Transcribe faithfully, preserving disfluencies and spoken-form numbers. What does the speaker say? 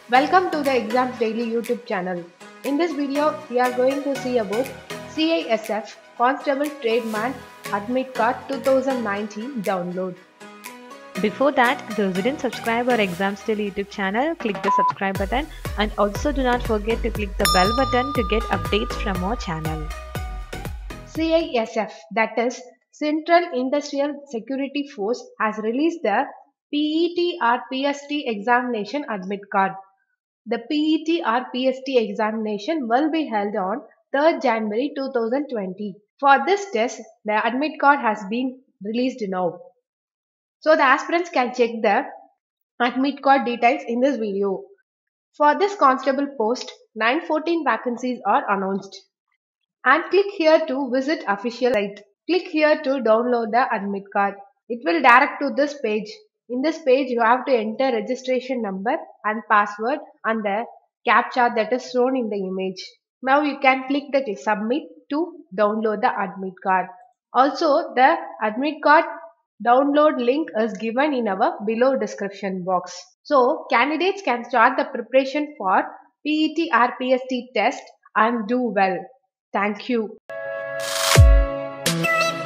Welcome to the Exams Daily YouTube channel. In this video, we are going to see about C I S F Constable Tradesman Admit Card twenty nineteen download. Before that, those who didn't subscribe our Exams Daily YouTube channel, click the subscribe button and also do not forget to click the bell button to get updates from our channel. C I S F, that is Central Industrial Security Force, has released the P E T or P S T examination admit card. The P E T or P S T examination will be held on third January two thousand twenty. For this test, the admit card has been released now. So the aspirants can check the admit card details in this video. For this constable post, nine hundred fourteen vacancies are announced. And click here to visit official site. Click here to download the admit card. It will direct to this page. In this page, you have to enter registration number and password and the captcha that is shown in the image. Now you can click the submit to download the admit card. Also, the admit card download link is given in our below description box. So, candidates can start the preparation for P E T or P S T test and do well. Thank you.